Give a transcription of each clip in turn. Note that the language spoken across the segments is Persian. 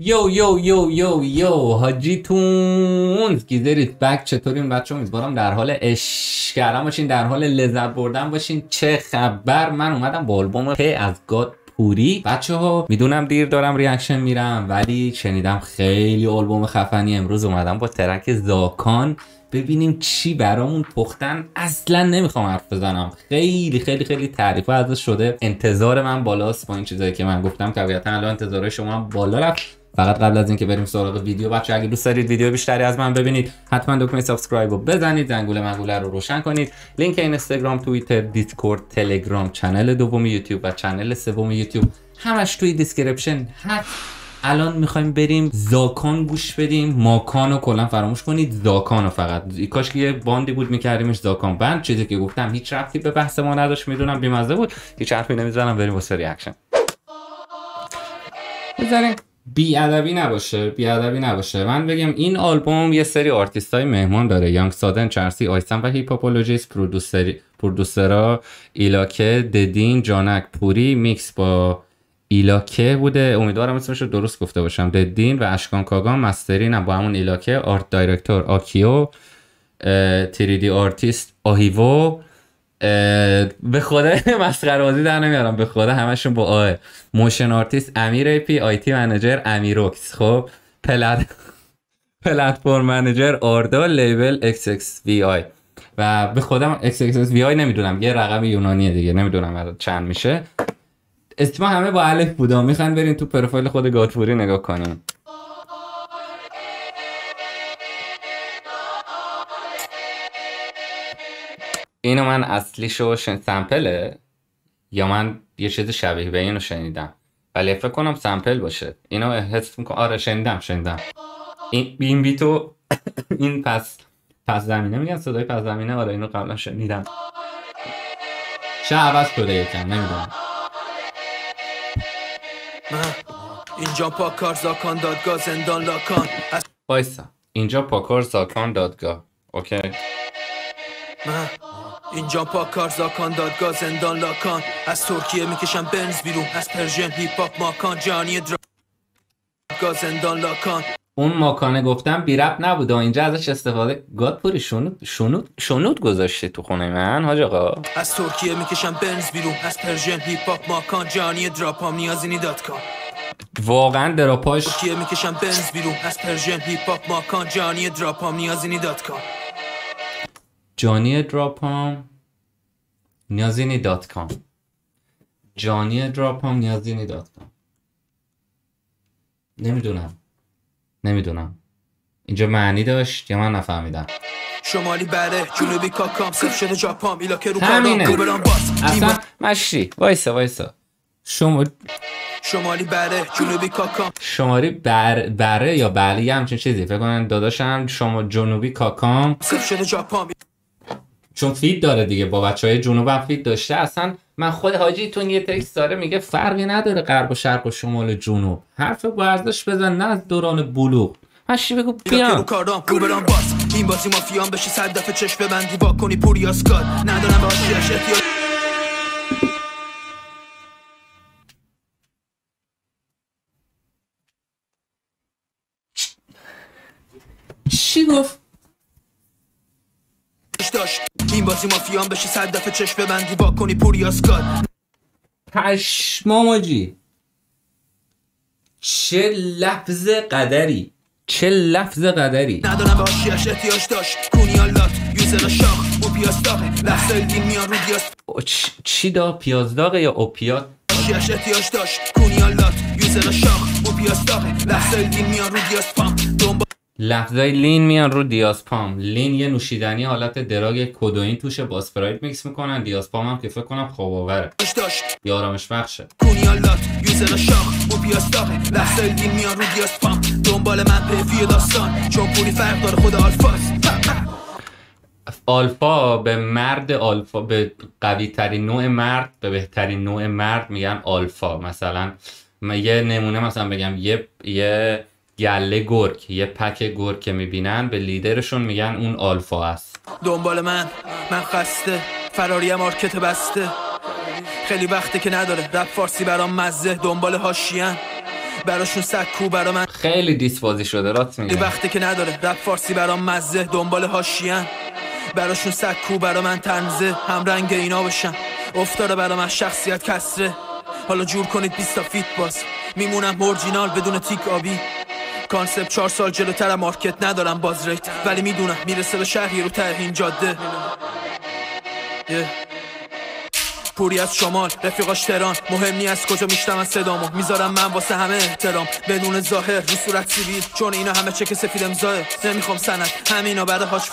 یو یو یو یو یو حاجیتون گیزریت بک. چطورین بچه؟ امیدوارم در حال عشق کردن باشین، در حال لذت بردن باشین. چه خبر؟ من اومدم با آلبوم پی از گاد پوری. بچه ها میدونم دیر دارم ریاکشن میرم، ولی شنیدم خیلی آلبوم خفنی. امروز اومدم با ترک زاکان ببینیم چی برامون پختن. اصلا نمیخوام حرف بزنم، خیلی خیلی خیلی تعریف ازش شده. انتظار من بالاست با این چیزایی که من گفتم. طبیعتا الان انتظارهای شما هم بالا رفت. فقط قبل از اینکه بریم سراغ ویدیو، بچه اگه دوست دارید ویدیو بیشتری از من ببینید، حتما دکمه سابسکرایب رو بزنید، زنگوله منگوله رو روشن کنید. لینک اینستاگرام، توییتر، دیسکورد، تلگرام، چنل دوم یوتیوب و چنل سوم یوتیوب همش توی دیسکریپشن هست. الان میخوایم بریم زاکان گوش بدیم. ماکانو کلا فراموش کنید، زاکانو فقط. کاش که یه باندی بود میکردیمش زاکان بند. چیزی که گفتم هیچ ربطی به بحث ما نداشت، میدونم بی‌مزه بود، هیچ حرفی نمیزنم. بریم واسه ریاکشن. بذاریم بی‌ادبی نباشه. من بگم این آلبوم یه سری آرتیستای مهمان داره: یانگ سادن، چرسی، آیسن و هیپاپولوژیست. پرودوسرا ایلاکه، ددین، جانک، پوری. میکس با ایلاکه بوده، امیدوارم اسمش رو درست گفته باشم. ددین و اشکان کاگان. مسترین هم با همون ایلاکه. آرت دایرکتور آکیو. تریدی آرتیست آهیوو. به خدا مسخره‌بازی در نمیارم، به خدا همشون با آه. موشن آرتیست امیر ای پی. آیتی منیجر امیروکس. خب پلتفرم منیجر آردا. لیبل ایکس ایکس وی آی. و به خودم ایکس ایکس وی آی نمیدونم، یه رقم یونانیه دیگه، نمیدونم چند میشه. اسما همه با الف بودا. میخواین برین تو پروفایل خود گاتپوری نگاه کنین. اینو من اصلیشو سمپله یا من یه چیز شبیه به اینو شنیدم، ولی فکر کنم سمپل باشه. اینو حس میکنم. آره شنیدم. این بیتو این پس زمینه میگن، صدای پس زمینه. آره اینو قبلا شنیدم. چه عوض شده یکم نمیدونم. اینجا پاکار زاکان دادگاه زندان لاکان. وایسا، اینجا پاکار زاکان دادگاه. اوکی. اینجا پاکار زاکان دادگاه زندان لاکان. از ترکیه میکشم بنز بیرون، از پرژن هیپ هاپ ماکان. جانی دادگاه زندان لاکان. اون ماکانه گفتم بی ربط نبود، اینجا ازش استفاده. گادپوری شنود گذاشته تو خونه من حاج آقا. از ترکیه میکشم بنز بیرون، از پرژن هیپ هاپ ماکان. جانی دراپام نیازینی .com. واقعا دراپاش. ترکیه میکشم بنز بیرون، از پرژن هیپ هاپ ماکان. جانی دراپام نیازینی .com. جانی دراپام نیازینی .com. جانی دراپام نیازینی .com. نمیدونم اینجا معنی داشت یا من نفهمیدم. شمالی بره جنوبی کاکام. صف شده ژاپن ایلاکه رو همینه. کارام باس اصلا مشی. وایسا شمالی بره جنوبی کاکام. شمالی بره یا بله یه همچین چیزی فکر کنم. داداشم شما جنوبی کاکام. صف شده ژاپن چون فید داره دیگه، با بچهای جنوب هم فید داشته. اصلا من خود حاجیتون یه تکست داره میگه فرقی نداره غرب و شرق و شمال و جنوب. حرف با ارزش بزن، نه از دوران بلوغ. ماشی بگو بیام این بازی مافیان بشه 100 دفعه چشم ببندی وا کنی پوری اسکات. ندارم به آشیاش احتیاج. چی گفت؟ این بازی مافیان بشه 100 دفعه چشم ببندی وا کنی پوری اسکات. پشماماجی چه لفظ قدری. ندارم به آشیاش احتیاج داشت. کونیالات یوزر شاخ او پیازداغه. لحظه دین میان رو دیاز. چی دا؟ پیازداغه یا اوپیات؟ آشیاش احتیاج داشت. کونیالات یوزر شاخ او پیازداغه. لحظه دین میان رو دیاز پام. لفظای لین میان رو دیازپام. لین یه نوشیدنی حالت دراگ کدوئین توشه، با اسپرایت میکس میکنن. دیازپام هم که فکر کنم خواب آوره یا آرامش بخشه. کونیالات یوزر شاخ او پیازداغه. لحظه دین میان رو دیازپام. دنبال من پیفی داستان چون پولی فرق داره خود آلفاست. آلفا به مرد، آلفا به قوی ترین نوع مرد، به بهترین نوع مرد میگن آلفا. مثلا یه نمونه مثلا بگم یه گله گرگ، یه پک گرگ که میبینن به لیدرشون میگن اون آلفا است. دنبال من خسته، فراری مارکت بسته. خیلی وقته که نداره رپ فارسی برام مزه. دنبال حاشیه‌ام براشون سکو برا من خیلی دیسپازی شده، راست میگه. وقتی که نداره رپ فارسی برام مزه، دنبال حاشیه‌ان براشون سکو برا من تنزه، هم رنگ اینا بشم افتاره برا من شخصیت کسره. حالا جور کنید 20 تا فیت باز، میمونم اورجینال بدون تیک آبی. کانسپت 4 سال جلوترم، مارکت ندارم باز ریت، ولی میدونم میرسه به شهری رو ته این جاده. پوری از شمال رفیقاش تهران، مهم نی از کجا میشتم از صدامو، میذارم من واسه همه احترام بدون ظاهر رو صورت سیبیل، چون اینا همه چک سفید امضاه، نمیخوام سند همینا بعد هاش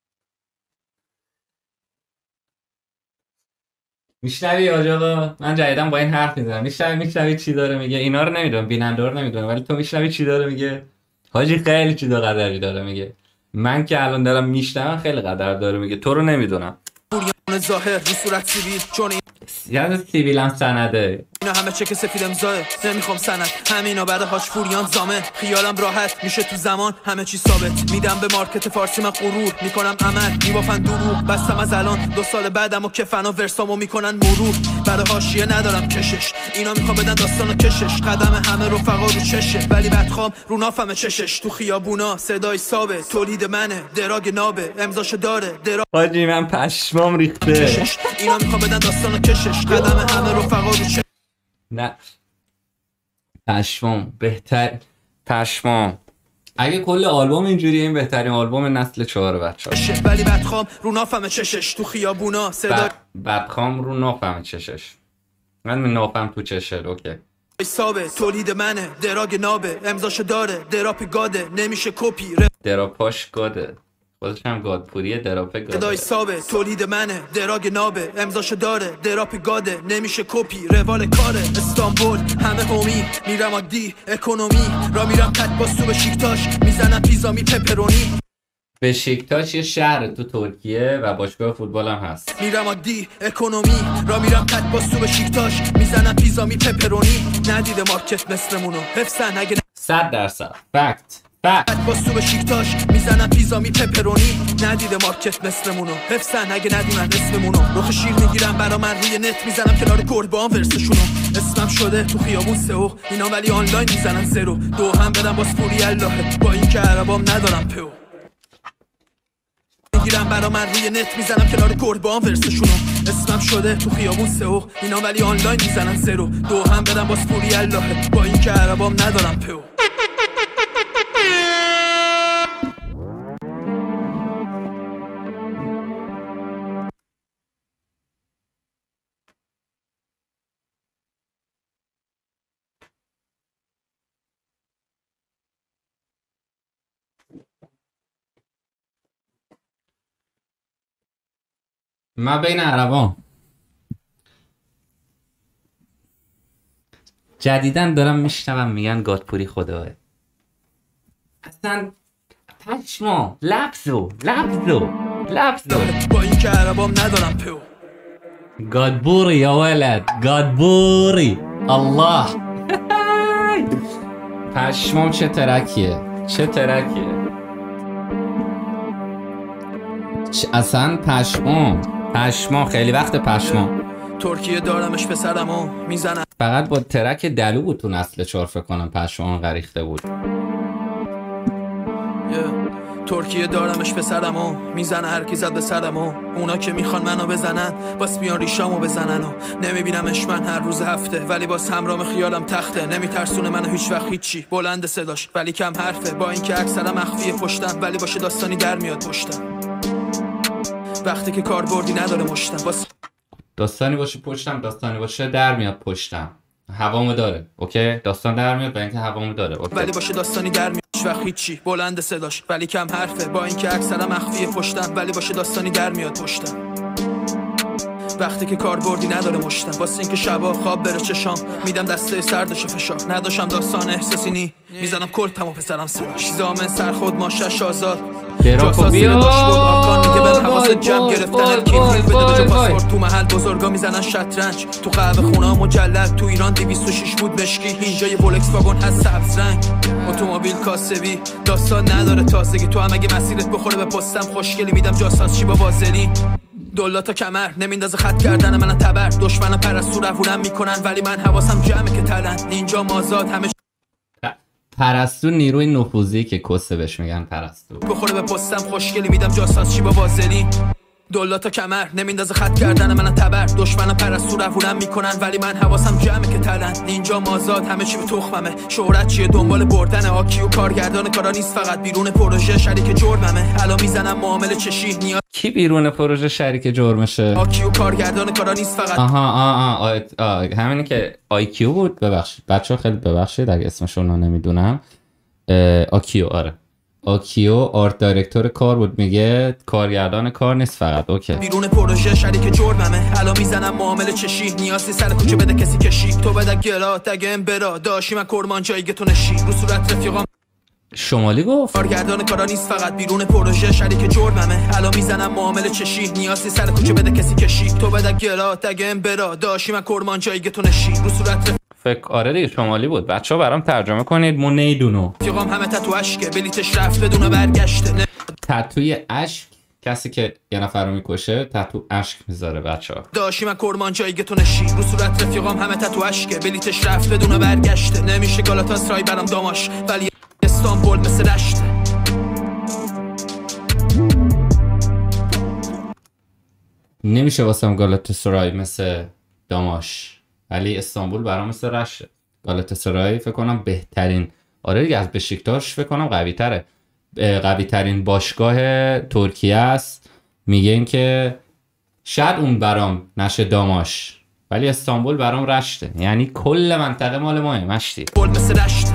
میشنوی آجاقا؟ من جدیدن با این حرف میزنم. میشنوی چی داره میگه؟ اینا رو نمیدونم، بیننده رو نمیدونم، ولی تو میشنوی چی داره میگه؟ حاجی خیلی چیزا قدری داره میگه. من که الان دارم میشنوم خیلی قدر داره میگه، تو رو نمیدونم. ظاهر رو صورت سیبیل، چون یعنی سیبیلم سنده، اینا همه چک سفید امضاه، نمیخوام سند همینا بعد هاش فوریان زامن. خیالم راحت میشه تو زمان همه چی ثابت، میدم به مارکت فارسی من غرور، میکنم عمل میبافن دروغ، بستم از الان 2 سال بعدم و کفن و ورسامو میکنن مرور. برای حاشیه ندارم کشش، اینا میخوام بدن داستانو کشش، قدم همه رفقا رو چشه، ولی بدخوام رو نافم چشش. تو خیابونا صدای سابه، تولید منه دراگ نابه، امضاشو داره دراگ. حاجی من پشمام ریخته. اینا میخوام بدن داستانو کشش، قدم همه رفقا رو چشه. نه پشمام بهتر، پشمام اگه کل آلبوم اینجوریه این بهترین آلبوم نسل 4 بچه‌ها. ولی بدخوام رو نافم چشش، تو خیابونا صدا بدخوام رو نافم چشش، من نافم تو چشه. اوکی حسابه، تولید منه دراگ نابه، امضاشو داره دراپ گاده، نمیشه کپی دراپاش گاده، خودش هم گادپوریه، دراپ گاده. صدای سابه، تولید منه دراگ نابه، امضاشو داره دراپ گاده، نمیشه کپی روال کاره. استانبول همه هومی، میرم عادی اکونومی، را میرم کت با سو بشیکتاش، میزنم پیزامی پپرونی. بشیکتاش یه شهر تو ترکیه و باشگاه فوتبال هم هست. میرم عادی اکونومی، را میرم کت با سو بشیکتاش، میزنم پیزامی پپرونی. ندیده مارکت مثلمونو حفظن اگه 100% فکت. با سو بشیکتاش، میزنم پیزامی پپرونی. ندیده مارکت مثلمونو حفظن اگه ندونن اسممونو. رخ شیر میگیرم برا من روی نت، میزنم کنار گربان ورسشونو. اسمم شده تو خیابون سئو، اینا ولی آنلاین میزنن 0 2 هم بدم باز پوری الله، با این که عربام ندارم پو. میگیرم برا من روی نت، میزنم کنار گربان ورسشونو. اسمم شده تو خیابون سئو، اینا ولی آنلاین میزنن 0 2 هم بدم باز پوری الله، با این که عربام ندارم پو. من بین عربان جدیدن دارم میشنوم میگن گادپوری خداه. اصلا پشما لفظو با این که عربام ندارم پو. گادبوری یا ولد، گادبوری الله. پشمام چه ترکیه. اصلا پشمام خیلی وقت پشمام. ترکیه دارمش پسرمو میزنم، فقط با ترک دلو بود تو نسل 4 فکر کنم پشمام غریخته بود. ترکیه دارمش پسرمو میزنه، هر کی زد به سرمو. اونا که میخوان منو بزنن باس بیان ریشامو بزنن و نمیبینمش من هر روز هفته، ولی باز همرام خیالم تخته. نمیترسونه منو هیچ وقت هیچی، بلند صداش ولی کم حرفه، با اینکه اکثرا مخفی پشتم ولی باشه داستانی در میاد پشتم. وقتی که کاربردی نداره مشتم، باز داستانی باشه پشتم، داستانی باشه در میاد پشتم. هوامو داره اوکی، داستان در میاد و اینکه هوامو داره اوکی، ولی باشه داستانی در میاد وقت هیچی، بلند صداش ولی کم حرفه، با اینکه اکثرا مخفی پشتم ولی باشه داستانی در میاد پشتم. وقتی که کاربردی نداره مشتم، واسه اینکه شبا خواب بره چشام، میدم دسته سردش فشار. نداشتم داستان احساسی نی، میزنم کلتمو پسرم سراش. زامن سر خود ماشش آزاد، دراکوبیا میگه بر حواست جمع گرفتن کیف بده به پاسپورت. تو محل بزرگا میزنن شطرنج، تو قهوه خونه مجلد. تو ایران 206 بود مشکی، اینجا یه بولکس واگن هست سبز رنگ. اتومبیل کاسبی داستان نداره تازگی، تو هم اگه مسیرت بخوره به پستم خوشگلی میدم جاساز چی با وازلی. دلاتا کمر نمیندازه خط کردن من تبر، دشمنم پرستو روونم میکنن ولی من حواسم جمعه که تلن. اینجا مازاد همه پرستو نیروی نفوذی که کسه بهش میگن پرستو. بخوره به پستم خوشگلی میدم جاساس چی با وازلی دلاتا کمر نمیندازه خط کردن من تبر دشمنا پرستو روونم میکنن ولی من حواسم جمعه که تلن اینجا مازاد همه چی به تخممه شهرت چیه دنبال بردن آکیو کارگردان کارا نیست فقط بیرون پروژه شریک جرممه الان میزنم معامله چشی نیاز کی بیرون پروژه شریک جرمشه؟ آکیو کارگردان کارا نیست فقط همینی که آیکیو بود. ببخشید بچه‌ها خیلی ببخشید اگه اسمشون رو نمیدونم. آکیو آره آکیو آرت دایرکتور کار بود میگه کارگردان کار نیست فقط. اوکی بیرون پروژه شریک جرممه الان میزنم معامله چشی نیازی سر کوچه بده کسی کشی تو بده گرا دگم برا داشی من کرمان جایگه تو نشی رو صورت رفیقام شمالی گفت کارگردان کارا نیست فقط بیرون پروژه شریک جرممه الان میزنم معامله چشی نیازی سر کوچه بده کسی کشی تو بده گرا دگم برا داشی من کرمان جایگه تو نشی رو صورت فکر آره دیگه شمالی بود. بچه‌ها برام ترجمه کنید. مو نیدونو رفیقام همه تتو اشکه بلیتش رفت بدون برگشته تتوی اشک کسی که یه نفر رو میکشه تتو اشک میذاره بچه‌ها. داشی من کرمان جایگه تو نشی رو صورت رفیقام همه تتو اشکه بلیتش رفت بدون برگشته نمیشه گالاتاسرای برام داماش ولی استانبول مثل رشته نمیشه واسم گالاتاسرای مثل داماش ولی استانبول برام مثل رشته. گالاتاسرای فکر کنم بهترین آره دیگه از بشیکتاش فکر کنم قوی ترین باشگاه ترکیه است. میگن که شاید اون برام نشه داماش ولی استانبول برام رشته. یعنی کل منطقه مال ماه مشتی. بول مثل رشته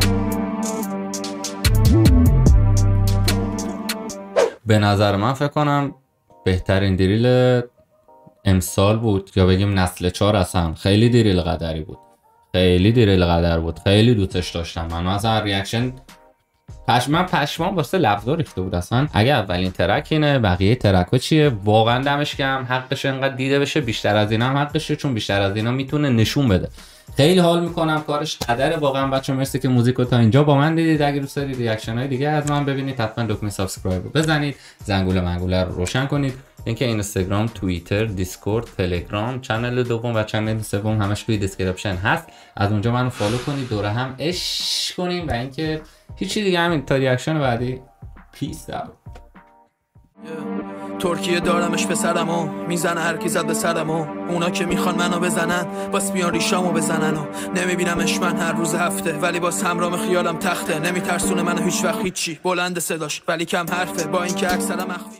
به نظر من فکر کنم بهترین دریل امسال بود یا بگیم نسل 4 اصلا. خیلی دریل قدری بود. خیلی دریل قدر بود. خیلی دوستش داشتم. من مثلا ریاکشن پشمان واسه لفظا ریخته بود اصلا. اگه اولین ترک اینه بقیه ترکا چیه؟ واقعا دمش گرم. حقش انقدر دیده بشه. بیشتر از اینا هم حقشه چون بیشتر از اینا میتونه نشون بده. خیلی حال میکنم کارش قدره واقعا. بچه‌ها مرسی که موزیکو تا اینجا با من دیدید. اگه دوست دارید ریاکشن‌های دیگه از من ببینید حتما دکمه سابسکرایب رو بزنید. زنگوله منگوله رو روشن کنید. لینک اینستاگرام، توییتر، دیسکورد، تلگرام، چنل دوم و چنل سوم همش توی دیسکریپشن هست. از اونجا منو فالو کنید، دوره هم عشق کنیم و اینکه هیچی دیگه همین تا ریاکشن بعدی. پیس اوت. ترکیه دارمش به سرمو میزنه هر کی زد به سرمو اونا که میخوان منو بزنن باس بیان ریشامو بزنن و نمیبینمش من هر روز هفته ولی باز همرام خیالم تخته نمیترسونه منو هیچ وقت هیچی بلند صداش ولی کم حرفه با اینکه اکثرا مخفی